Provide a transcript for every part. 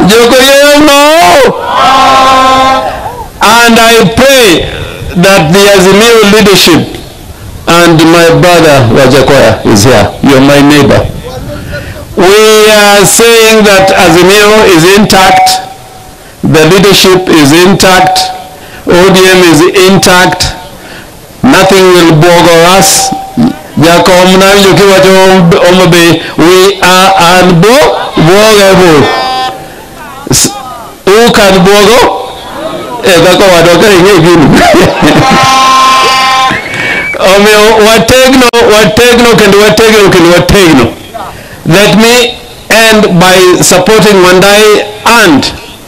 And I pray that the Azimio leadership, and my brother Wajakoya is here, you're my neighbor. We are saying that Azimio is intact, the leadership is intact, ODM is intact, nothing will bother us. We are unbogable. Who can bogo? Let me end by supporting Wandai and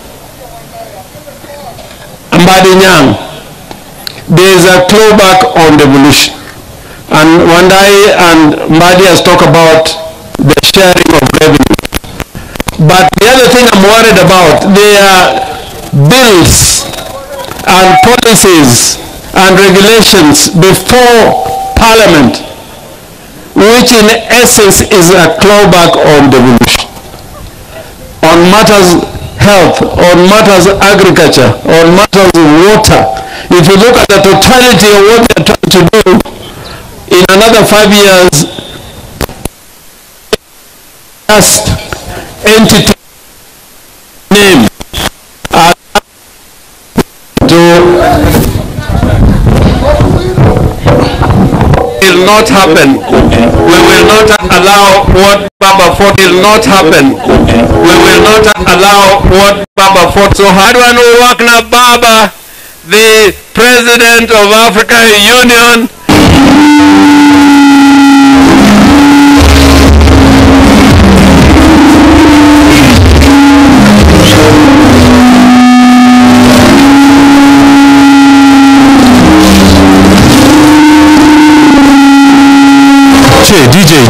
Mbadi Nyang. There is a clawback on devolution. And Wandai and Mbadi has talked about the sharing of revenue. But the other thing I'm worried about, there are bills and policies and regulations before Parliament, which in essence is a clawback on devolution. On matters health, on matters agriculture, on matters water. If you look at the totality of what they're trying to do, in another 5 years, just entity name will not happen. We will not allow what Baba Ford will not happen. We will not allow what Baba Ford. So Hadwan Wakna Baba, the President of African Union. DJ.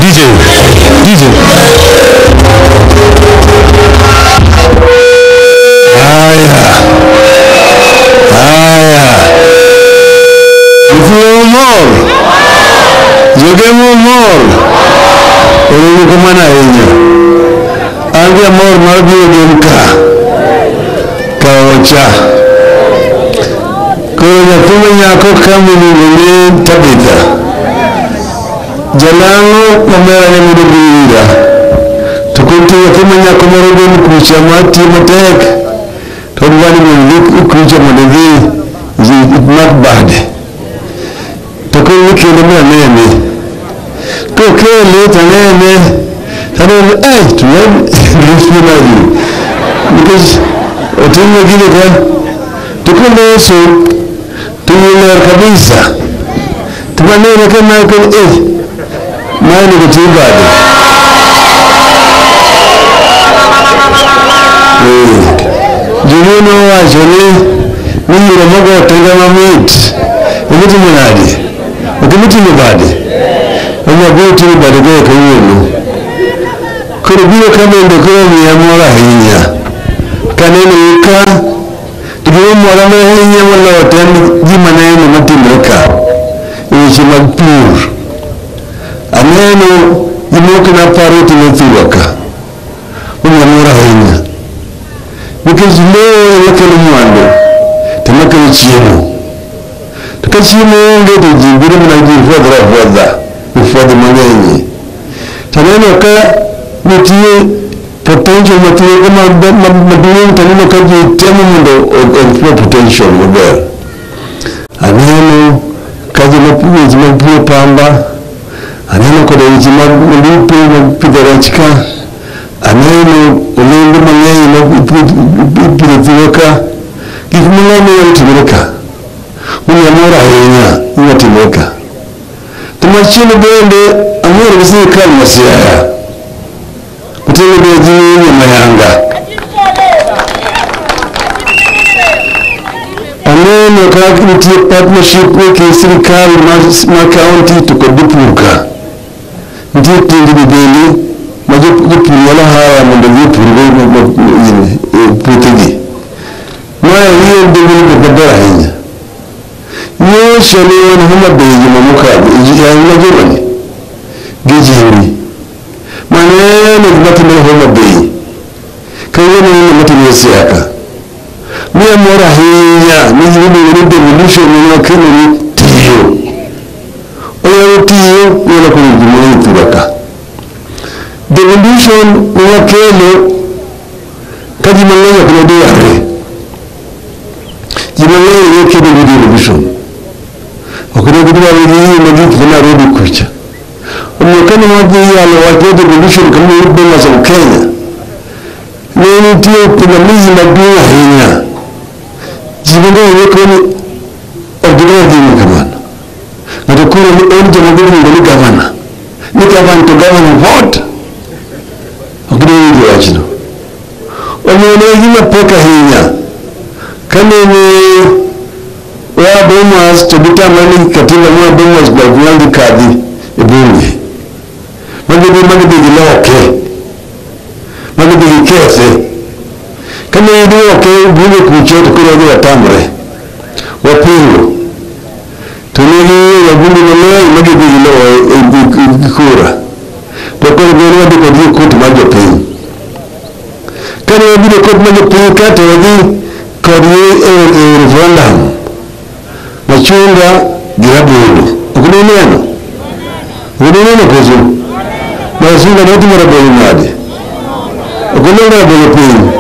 Jalango kamera ni muduguda tukunti yakumanya komorogo kucha mati matek tobani mu kucha mudegi zi makbade tukuni kile mene to kele tanene tano tuwe rismanaji because otume gile kwa tukunde so tuwe kabisa tumanene kama kwa Mani kutibadi. Juno wajoni mimi romogo tenga mamit. Umiti munadi. Ukimiti mubadi. Umagoti mubadi kwa kuyulu. Kurubiyo kama ndokoro miyamora hinya. Kanene yuka. Tukiwa mwalama hinya wala watani jima na yenu matimeka. Uishi magpur. Aneno imoke na paroti nethiwaka unyamura hinya because leo yakelo mwando tamakelo chiemo tukachimo ngede jibire mna jifadra ufadhi mangenye taneno ka nitie potential matiye kama maduni taneno ka jitemo mundo of potential model aneno kaje mapuwe pamba aneno kode ijima mlupe pidarachika aneno ulengo manyayi na pidarachika kifumulani ya utimilika unyamura hinya unatimilika tumachini bende amuru visini kalma siyaya kutele bejini ya mayanga aneno kakitie partnership wiki sirikali ma county tukodipurka ndiye tindi bibeli majupu wala haya mwende vipuru putigi maya hiyo ndivyo mbadara hinya nyosha leo ni huma beji mamuka ya unajumani gijiri maneno kubati na huma beji kaya ni matini siaka mia mora hinya ni hivi devolution ni wakini ni tiyo oya tiyo wala kujumuika turaka devolution ni wakelo kaji manganya kuna diare jimanganya yake devolution wakati kutoka wiki ndio kuna rudi kucha umekana wapi yale watu devolution kama huduma za Kenya nini tiyo pinamizi na dunia hinya jibanga yako ni ordinary dini kamana natakuna ni onje mgeni ni gavana ni gavana to govern vote okidi ndio wachino wanaona peka hinya kama ni wa bomas to determine katiba wa bomas kwa kuanza kadhi ebunge magidi loke magidi kese kama ndio okay bunge kuchoto kwa tamre wapingo tunili ya bunge leo magidi lo kura kwa ndio ndio kwa kuti majo pin kana ndio kwa majo pin kata wadi kwa referendum machunga girabundo ukuneneno kuzo mazinga ndio mara madi ukuneneno bolo pin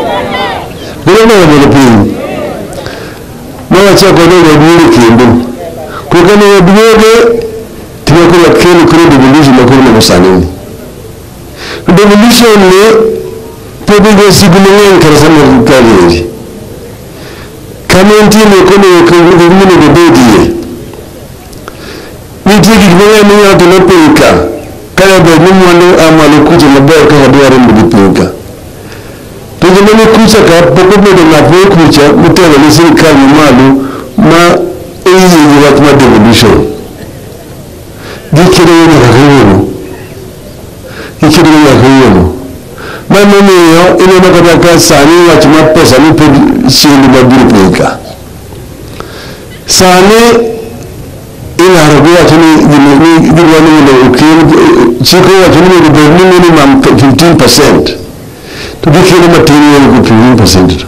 Mwacha kwa nini wabili kiendu kukana wabiyoge tiwakula keni kure devolution na kure na musanini devolution ni pebige siku mwenye karasama kari kama ntini kone wakimini bebediye nitiki kwenye mwenye atunapinka kaya bebimu wande amalu kuja mabaya kaya duwari mbipinka tujumeni kucha ka pokobe na kucha mutele ni serikali malu ma eyi ya kuma devolution dikire ni hakiyo ma mimi yo ile nakataka sani wa chuma pesa ni shindi babiri peka sani ina harabia tuni ni chiko wa tuni ni minimum 15%. Tukikile matini ya kupiga %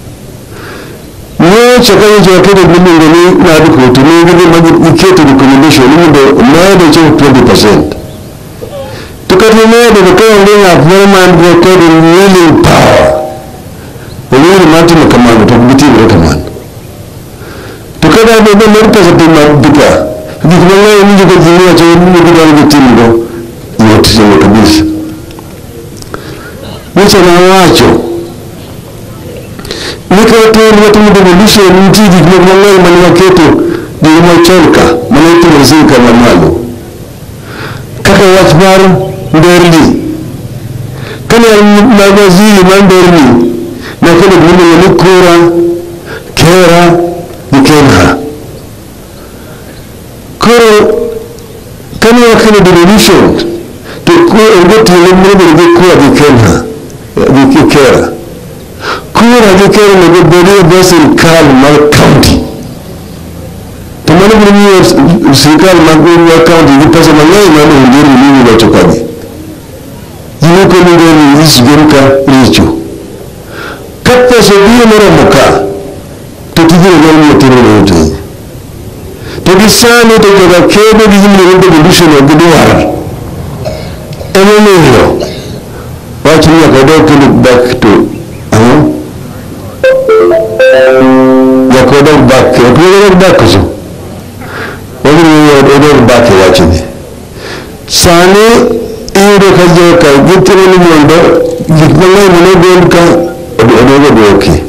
Mwe chakani cha kile mimi na hadi kutumia ile ikete recommendation ndio naenda cha 20%. Tukatumia ndio kwa ndio government record ruling power. Wale mati makamano tukubitia makamano. Tukada ndio ndio pesa tumabika. Nikimwona nje kwa jina cha ndio ndio kitindo yote sio kabisa. Mwisho na wacho nikatu watu mdevolution mtiji kwa mwangai mwana ketu ndio mwacholka mwana yetu mzika na malo kaka wachbar nderli kana magazini manderli na kana gumu ni kura kera nikenha kura kana wakina devolution tukua ngoti ni kura nikenha vikikera kura vikikera na goberia basi serikali ma county tumani buri serikali ma county vipasa mangai na ndio nini watokaji yiko ndio isigeruka richo kapta sobi mara muka tutijire ndio mtiro yote tubisani toka kebe bizimle ndio condition of the war eneo watching you go back to back so when back watching sani iro kajoka gitiro ni mondo gitmanga monodonka odoke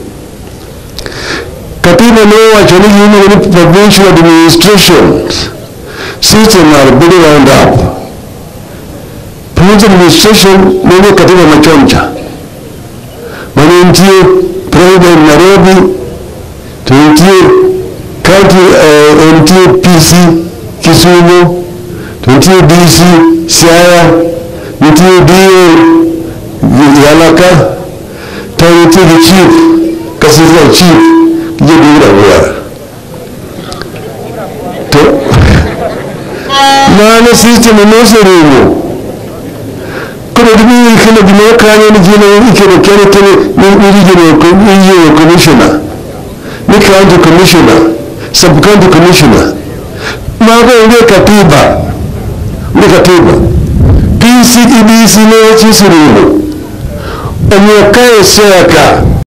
katiba no wachoni yini provincial administration system are building round up provincial administration ndio katiba machoncha manentie president Nairobi tuentie county MTPC Kisumu tuentie DC Siaya tuentie DO Yalaka tuentie the chief kasizia chief jibira wala to maana system imeseremo kuna ni kile bima kanya ni jina ikero kene ni regional commissioner ni county commissioner sub county commissioner mago ndio katiba PCEBC ne chisuru omwakae seka